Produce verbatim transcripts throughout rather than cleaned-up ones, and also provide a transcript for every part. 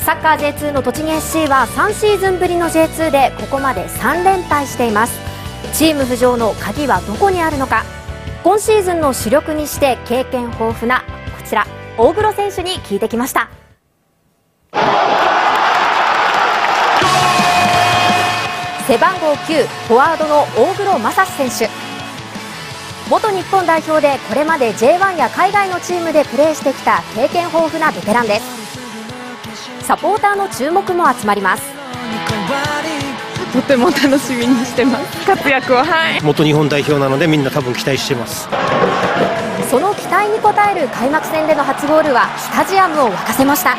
サッカー ジェイツー の栃木 エスシー はさんシーズンぶりの ジェイツー でここまでさんれんぱいしています。チーム浮上の鍵はどこにあるのか、今シーズンの主力にして経験豊富なこちら大黒選手に聞いてきました。背番号きゅう、フォワードの大黒正史選手。元日本代表でこれまで ジェイワン や海外のチームでプレーしてきた経験豊富なベテランです。サポーターの注目も集まります。 とても楽しみにしてます、活躍を。はい、 元日本代表なのでみんな多分期待してます。 その期待に応える開幕戦での初ゴールはスタジアムを沸かせました。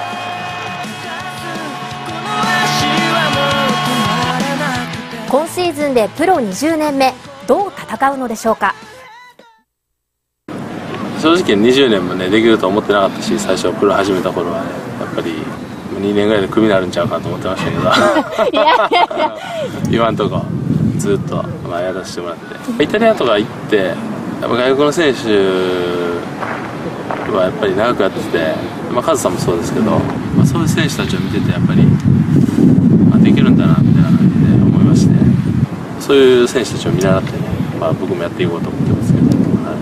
今シーズンでプロにじゅうねんめ、どう戦うのでしょうか。 正直にじゅうねんもねできるとは思ってなかったし、最初プロ始めた頃はねやっぱりにねんぐらいでクビになるんちゃうかと思ってましたけどいやいやいや今んとこずっとまあやらせてもらって、イタリアとか行ってやっぱ外国の選手はやっぱり長くやってて、まあ、カズさんもそうですけど、まあ、そういう選手たちを見ててやっぱり、まあ、できるんだなみたいな感じで思いまして、そういう選手たちを見習ってね、まあ、僕もやっていこうと思ってますけど、はい、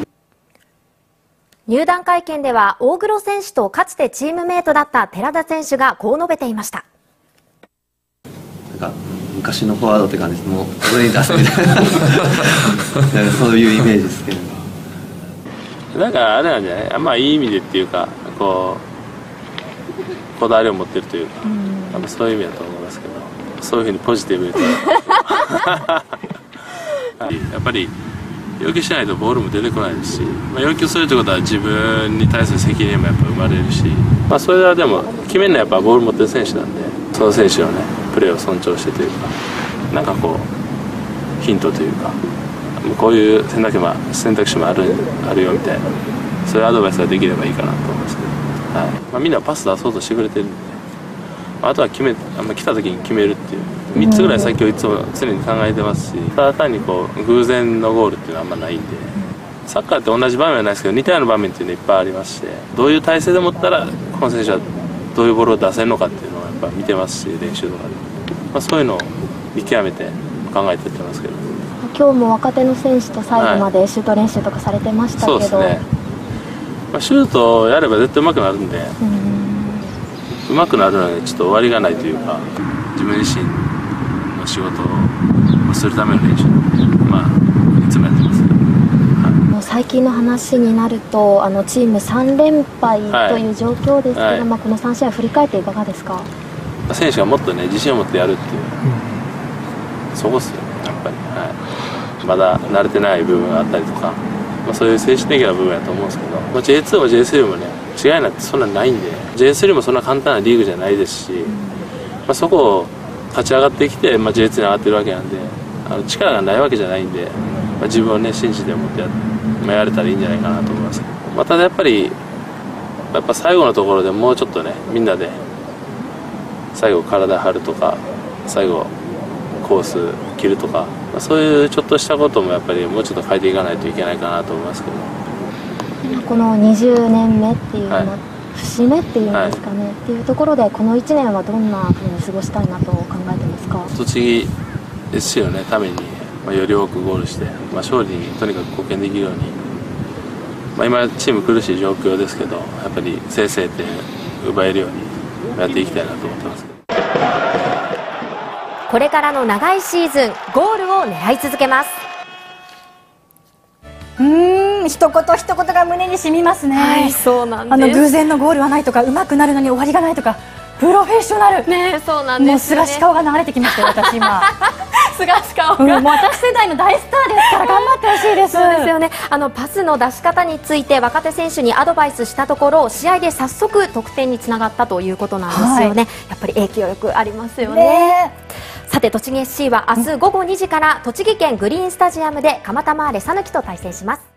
入団会見では大黒選手とかつてチームメートだった寺田選手がこう述べていました。 なんか昔のフォワードって感じです。もう上に出すみたいなそういうイメージですけど、 なんかあれなんじゃない、まあいい意味でっていうか、こうこだわりを持ってるというか、多分そういう意味だと思いますけど、そういうふうにポジティブにやっぱり要求しないとボールも出てこないですし、まあ、要求するということは自分に対する責任もやっぱ生まれるし、まあ、それはでも決めるのはやっぱボール持ってる選手なんで、その選手のねプレーを尊重してというか、なんかこうヒントというか、こういう選択肢も選択肢もあるあるよみたいな、そういうアドバイスができればいいかなと思いますけど、はい、まあ、みんなパス出そうとしてくれてるんで、あとは決めあんま来た時に決めるっていうみっつぐらい先をいつも常に考えてますし、ただ単にこう偶然のゴールっていうのはあんまないんで、サッカーって同じ場面はないですけど似たような場面っていうのいっぱいありまして、どういう体勢で持ったらこの選手はどういうボールを出せるのかっていうのをやっぱ見てますし、練習とかで、まあ、そういうのを見極めて考えてやってますけど。 今日も若手の選手と最後までシュート練習とかされてましたけど、はい、そうですね、 まあ、シュートをやれば絶対上手くなるんで、うん、上手くなるのにちょっと終わりがないというか、自分自身の仕事をするための練習なんで、まあいつもやってますけど、はい、 もう最近の話になるとあのチームさんれんぱいという状況ですけど、はいはい、まあ、このさんしあい振り返っていかがですか。 選手がもっとね自信を持ってやるっていう、うん、そこっすよねやっぱり、はい、まだ慣れてない部分があったりとか、まあ、そういう精神的な部分やと思うんですけど、まあ、ジェイツー も ジェイスリー もね違いなんてそんなないんで、 ジェイスリー もそんな簡単なリーグじゃないですし、うん、まあ、そこを勝ち上がってきて、まあ、ジェイツー に上がってるわけなんで、あの力がないわけじゃないんで、まあ、自分をね信じて持ってや、まあ、やれたらいいんじゃないかなと思いますけど、まあ、ただやっぱりやっぱ最後のところでもうちょっとねみんなで最後体張るとか最後コース切るとか、まあ、そういうちょっとしたこともやっぱりもうちょっと変えていかないといけないかなと思いますけど、 このにじゅうねんめっていうの、はい、節目っていうんですかね、はい、っていうところでこのいちねんはどんなふうに過ごしたいなと考えてますか。 栃木 エスシー の、ね、ために、まあ、より多くゴールして、まあ、勝利にとにかく貢献できるように、まあ、今チーム苦しい状況ですけどやっぱり正々点奪えるようにやっていきたいなと思ってます。 これからの長いシーズンゴールを狙い続けます。 うーん、一言一言が胸に染みますね。 はい、そうなんです。 あの偶然のゴールはないとか、上手くなるのに終わりがないとか、プロフェッショナル。 ね、そうなんですね。 もう菅氏顔が流れてきましたよ、私今。 菅氏顔が、 うん、もう私世代の大スターですから頑張ってほしいです。 そうですよね。あのパスの出し方について若手選手にアドバイスしたところ、試合で早速得点につながったということなんですよね。はい、やっぱり影響力ありますよね。ね、さて栃木 エスシー は明日午後にじから栃木県グリーンスタジアムで蒲田マーレ讃岐と対戦します。